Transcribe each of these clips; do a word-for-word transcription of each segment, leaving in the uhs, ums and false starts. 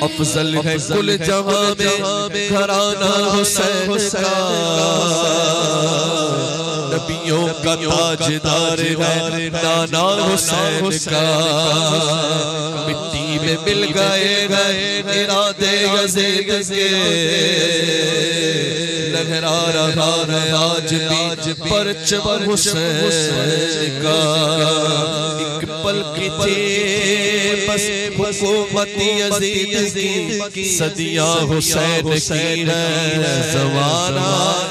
अफजल है कुल जहां में घराना हुसैन का, नबियों का ताजदार है नाना हुसैन का। मिट्टी में मिल गए गए इरादे यज़ीद के, लहरा रहा है आज भी परचम हुसैन का। एक पल की थी बस हुकूमत यज़ीद की, सदियां हुसैन की है ज़माना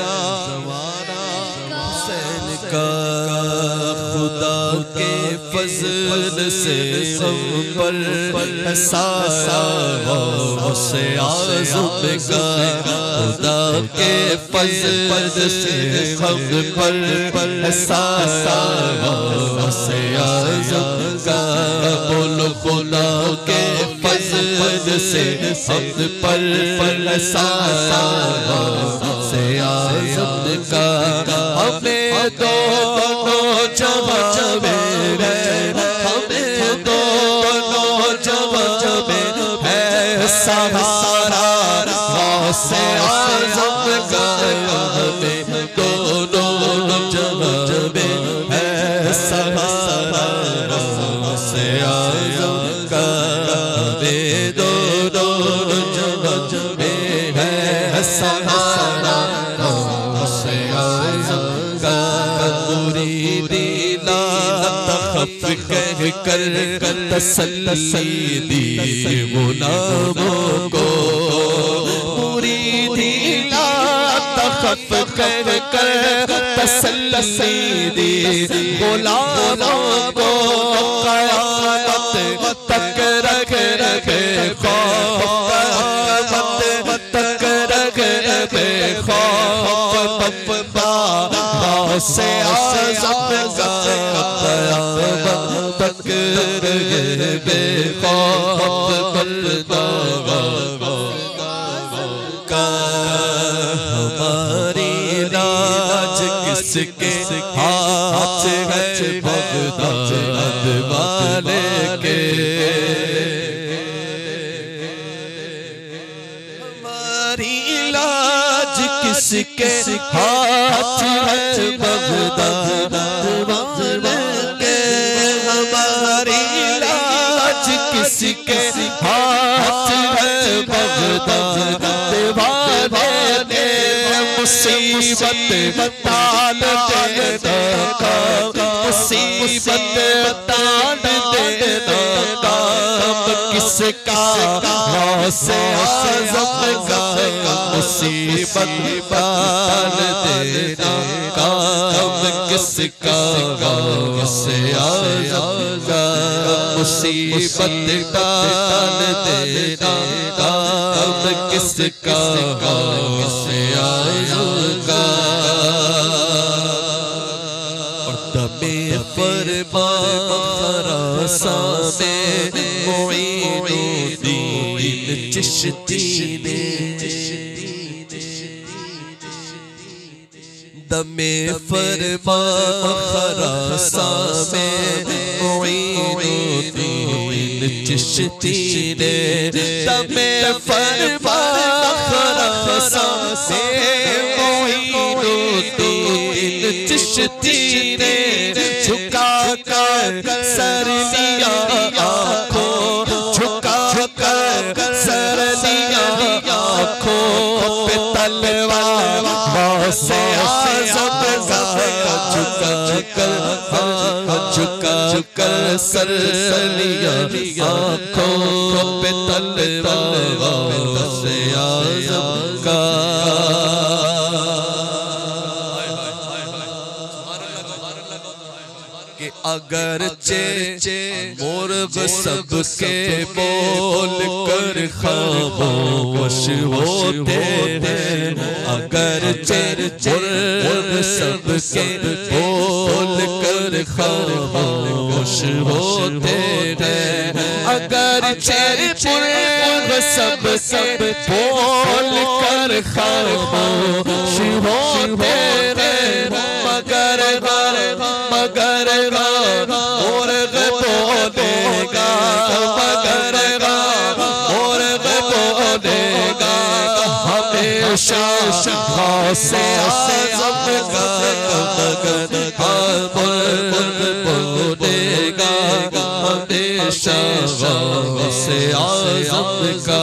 हुसैन का। खुदा के फज़ल से हम पर साया गौसे आज़म का, खुदा के फज़ल से हम पर साया गौसे आज़म का। बोलो खुदा के फज़ल से हम पर साया गौसे आज़म का। हमें दोनों जहां में हमें दोनों जहां में है सहारा गौसे आज़म का। हमें दोनों जहां में है सहारा गौसे आज़म का। हमें दोनों जहां में है सहारा गौसे आज़म का। मुरीदी ला तख़फ़ कह कर तसल्ली दी गुलामों को, मुरीदी ला तख़फ़ कह कर तसल्ली दी गुलामों को। क़यामत तक रख रखे खौफ़, क़यामत तक रख रखे खौफ़ गौसे आज़म का। क़यामत तक रहे बेखौफ बंदा का। हमारी लाज किसके हाथ है बगदाद वाले के, हमारी लाज किसके हाथ है बगदाद वाले के। हमारी लाज किसके हाथ है बगदाद वाले के। मुसीबत टाल देना काम, मुसीबत टाल देना काम किसका गौसे आज़म का। मुसीबत टाल देना काम किसका गौसे आज़म का। मुसीबत टाल देना काम किसका गौसे आज़म का। और दमे फरमा खरासा में मोइनुद्दीन चिश्ती ने, दमे फरमा खरासा में मोइनुद्दीन चिश्ती ने, दमे फरमा खरासा में मोइनुद्दीन चिश्ती ने। झुका कर सर लिया आँखों, झुका कर सर लिया आँखों पे तलवार गौसे आज़म का। झुका कर झुका कर सर लिया आँखों पे तलवार गौसे आज़म का। कि अगर चे मुर्ग सबके बोल कर खामोश होते हैं, अगर चे मुर्ग सबके बोल कर खामोश होते हैं, अगर चे मुर्ग सब सब बोल कर खामोश होते हैं, मगर मगर मुर्ग बोलेगा, मगर मुर्ग बोलेगा हमेशा गौसे आज़म का मगन बोलेगा हमेशा गौसे आज़म का।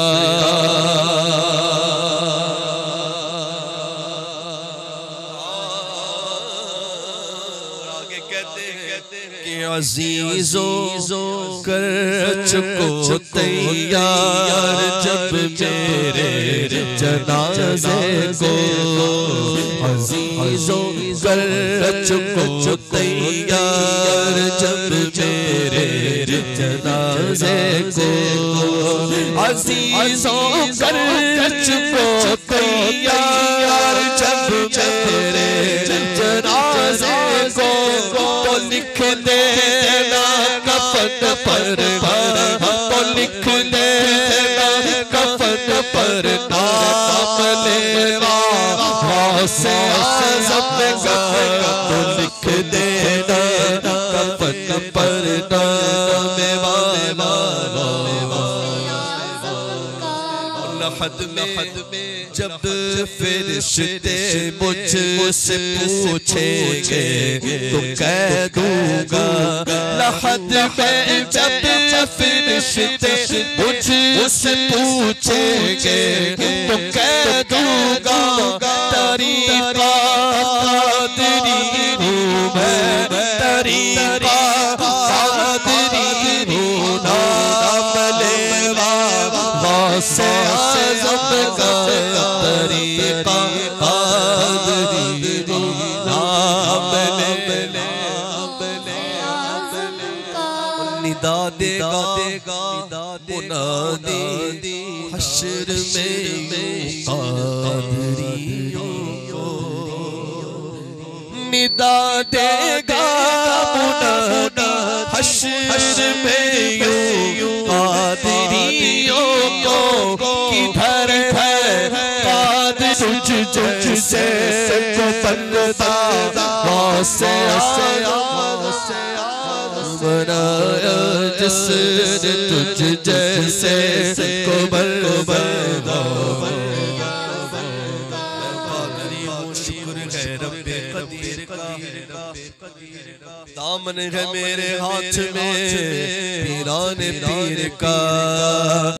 अज़ीज़ों कर चुको तैयार जब मेरे जनाज़े को। अज़ीज़ों कर चुको तैयार जब मेरे जनाज़े को। अज़ीज़ों कर चुको तैयार जब मेरे जनाज़े को। तो लिख देना कफन पर तो लिख देना कफन पर नाम लेवा गौसे आज़म का। तो लिख देना कफन पर नाम लेवा लहद में जब फरिश्ते मुझसे पूछेंगे तो कह दूंगा। लहद में जब फरिश्ते मुझसे पूछेंगे तो कह दूंगा। तरीक़ा कादरी हूँ मैं, तरीक़ा कादरी हूँ नाम लेवा गौसे आज़म का। तरीक़ा कादरी नाम लेवा निदा देगा मुनादी हश्र में कादरी निदा देगा मुनादी हश्र में यूं कादरियों को। किधर है कादर तुझ से को बनता गौसे बनाया जिसने तुझ जैसे को बनता। शुक्र है रब्बे कदीर का दामन है मेरे हाथ में पीराने पीर का।